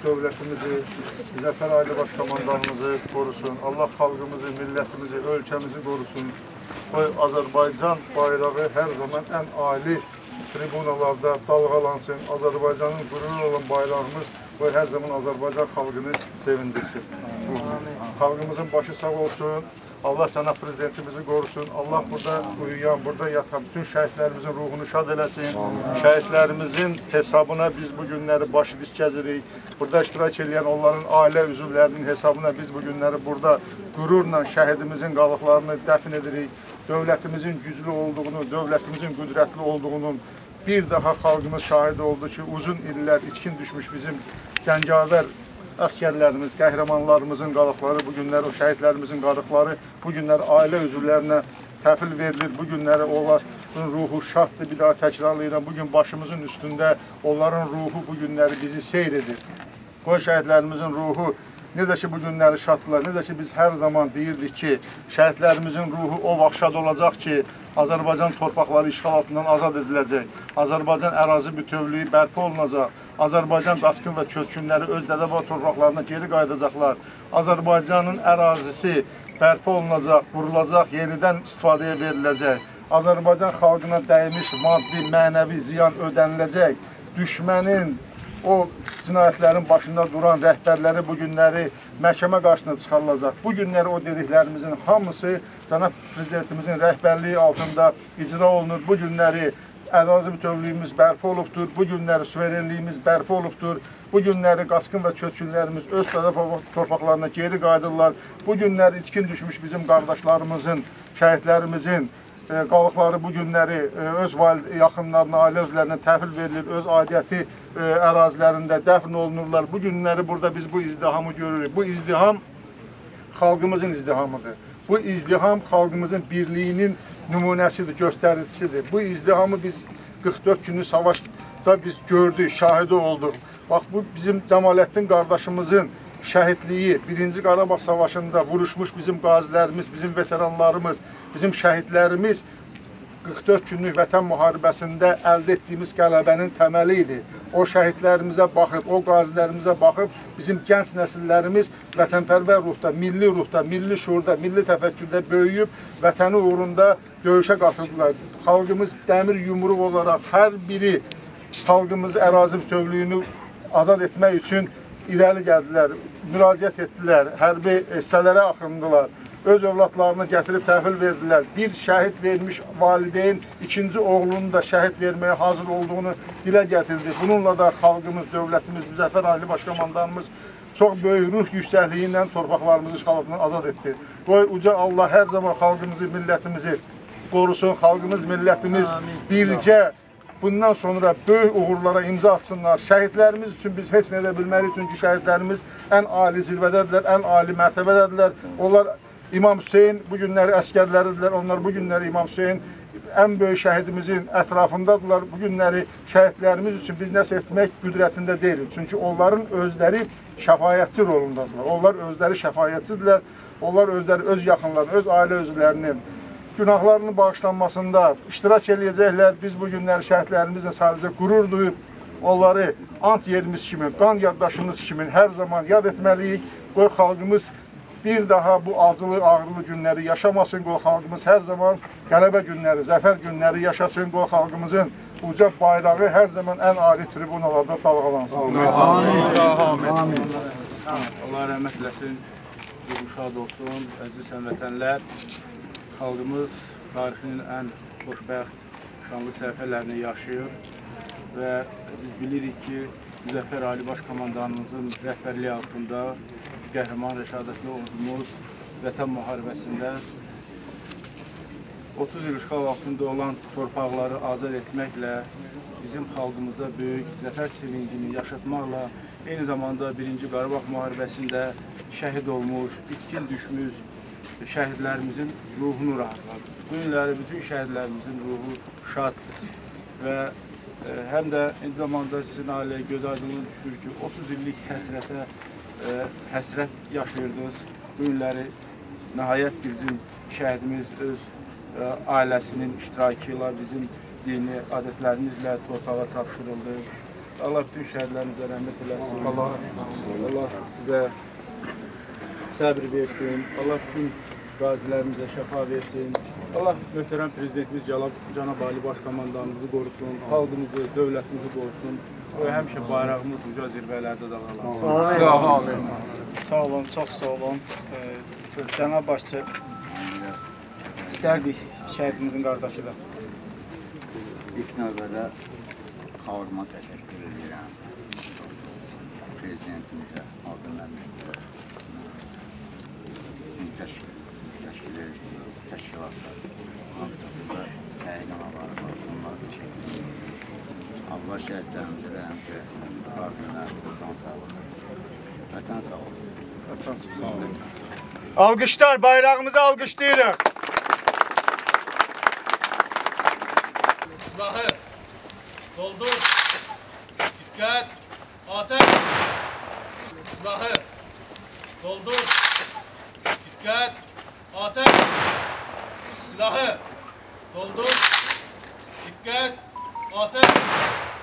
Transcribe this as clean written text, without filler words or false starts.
dövlətimizi, Zəfər Aile Başkomandanımızı qorusun. Allah xalqımızı, millətimizi, ölkəmizi qorusun. Qoy Azərbaycan bayrağı hər zaman ən ali tribunalarda dalğalansın. Azərbaycanın qürurlu olan bayrağımız qoy hər zaman Azərbaycan xalqını sevindirsin. Xalqımızın başı sağ olsun. Allah cənab prezidentimizi qorusun. Allah burada uyuyan, burada yatan bütün şəhidlərimizin ruhunu şad eləsin. Şəhidlərimizin hesabına biz bu günləri başı dik gəzirik. Burada iştirak edən onların ailə üzvlərinin hesabına biz bu günləri burada qürurla şəhidimizin qalıqlarını dəfn edirik. Dövlətimizin güclü olduğunu, dövlətimizin qüdrətli olduğunun bir daha xalqımız şahid oldu ki, uzun illər içkin düşmüş bizim cəngavər əsgərlərimiz, qəhrəmanlarımızın qalıqları, bu günlər o şəhidlərimizin qalıqları, bu günlər ailə üzvlərinə təhvil verilir, bu günləri onların ruhu şaddır, bir daha təkrarlayıram, bugün başımızın üstündə onların ruhu bu günləri bizi seyr edir. Qoy şəhidlərimizin ruhu, necə ki bu günləri şaddılar, necə ki biz hər zaman deyirdik ki, şəhidlərimizin ruhu o vaxt şad olacaq ki, Azərbaycan torpaqları işğal altından azad ediləcək, Azərbaycan ərazi bütövlüyü bərpa olunacaq, Azərbaycan qaçqın və köçkünləri öz dədəbab torpaqlarına geri qayıdacaqlar, Azərbaycanın ərazisi bərpa olunacaq, qurulacaq, yenidən istifadəyə veriləcək, Azərbaycan xalqına dəymiş maddi, mənəvi ziyan ödəniləcək, düşmənin o cinayətlərin başında duran rəhbərləri bu günləri məhkəmə qarşısına çıxarılacaq. Bu günləri o dediklərimizin hamısı cənab prezidentimizin rəhbərliyi altında icra olunur. Bu günləri ərazi bütövlüyümüz bərpa olubdur. Bu günləri suverenliyimiz bərpa olubdur. Bu günləri qaçqın və köçkünlərimiz öz torpaqlarına geri qayıdırlar. Bu günləri itkin düşmüş bizim qardaşlarımızın, şəhidlərimizin qalıqları bu günləri öz yaxınlarına, ailə özlərinə təhvil verilir, öz aidiyyəti ərazilərində dəfn olunurlar. Bu günləri burada biz bu izdihamı görürük. Bu izdiham xalqımızın izdihamıdır. Bu izdiham xalqımızın birliyinin nümunəsidir, göstəricisidir. Bu izdihamı biz 44 günlük savaşda biz gördük, şahidi olduq. Bax, bu bizim Cəmaləddin qardaşımızın şəhidliyi, 1-ci Qarabağ Savaşında vuruşmuş bizim qazilərimiz, bizim veteranlarımız, bizim şəhidlərimiz 44 günlük vətən müharibəsində əldə etdiyimiz qələbənin təməli idi. O şəhidlərimizə baxıb, o qazilərimizə baxıb, bizim gənc nəsillərimiz vətənpərvər ruhda, milli şuurda, milli təfəkkürdə böyüyüb, vətəni uğrunda döyüşə qatıldılar. Xalqımız dəmir yumruq olaraq hər biri xalqımız ərazi bütövlüyünü azad etmək üçün irəli gəldilər, müraciət etdilər, hərbi hissələrə axındılar, öz övladlarını gətirib təhvil verdilər. Bir şəhid vermiş valideyn ikinci oğlunu da şəhid verməyə hazır olduğunu dilə gətirdi. Bununla da xalqımız, dövlətimiz, Zəfər Aile Başkomandanımız çox böyük ruh yüksəkliyi ilə torpaqlarımızı işğal altından azad etdi. Qoy uca Allah hər zaman xalqımızı, millətimizi qorusun, xalqımız, millətimiz bircə bundan sonra böyük uğurlara imza atsınlar. Şəhidlərimiz üçün biz heç nə edə bilməliyik, çünki şəhidlərimiz ən ali zirvədədirlər, ən ali mərtəbədədirlər. Onlar İmam Hüseyin bu günləri əskərləridirlər, onlar bu günləri İmam Hüseyin ən böyük şəhidimizin ətrafındadırlar. Bu günləri şəhidlərimiz üçün biz nəsə etmək qüdrətində deyilik. Çünki onların özləri şəfayətçi rolundadırlar. Onlar özləri şəfayətçidirlər. Onlar özləri öz yaxınlarının, öz ailə üzvlərinin günahlarının bağışlanmasında iştirak eləyəcəklər. Biz bu günləri şəhidlərimizlə sadəcə qürur duyub, onları ant yerimiz kimi, qan yaddaşımız kimi hər zaman yad etməliyik. Qoy xalqımız bir daha bu acılı, ağrılı günləri yaşamasın. Qoy xalqımız hər zaman qələbə günləri, zəfər günləri yaşasın. Qoy xalqımızın uca bayrağı hər zaman ən ali tribunalarda dalğalansın. Amin. Allah rəhmət eləsin, şad olsun, əziz həmvətənlər. Xalqımız tarixinin ən xoşbəxt, şanlı səhifələrini yaşayır və biz bilirik ki, Zəfər Ali Başkomandanımızın rəhbərliyi altında qəhrəman rəşadətli ordumuz vətən müharibəsində 30 il işğal altında olan torpaqları azad etməklə bizim xalqımıza böyük zəfər sevincini yaşatmaqla eyni zamanda 1-ci Qarabağ müharibəsində şəhid olmuş, itkin düşmüş şəhidlərimizin ruhunu rahatladı. Bu günləri bütün şəhidlərimizin ruhu şaddır və həm də eyni zamanda sizin ailəyə göz aydınlığı düşür ki, 30 illik həsrət yaşayırdınız. Bu günləri nəhayət bizim şəhidimiz öz ailəsinin iştirakı ilə bizim dini adətlərimizlə torpağa tapşırıldı Allah bütün şəhidlərimizə rəhmət eləsin. Allah sizə səbr versin. Allah bütün qazilərimizə şəfa versin. Allah möhtərəm prezidentimiz Cənab Ali Başkomandanımızı qorusun, xalqımızı, dövlətimizi qorusun. Və həmişə bayrağımız uca zirvələrdə dalğalansın. Sağ olun, çox sağ olun. Cənab başçı, istərdik şəhidimizin qardaşıdır. İlk növbədə xalqıma təşəkkür edirəm. Prezidentimizə, Adil Məmmədovə, bizim təşkilatlar, hamısında şəhid anaları var, onlara təşəkkür edirəm. Allah şəhidlərimizə rəhmət eləsin, qazilərimizə can sağlıq, vətən sağ olsun. Vətən sağ olun. Alqışlar, bayrağımızı alqışlayırıq. Silahı, doldur, dikkat, ateş. Silahı, doldur, dikkat, ateş. Silahı, doldur, dikkat, ateş.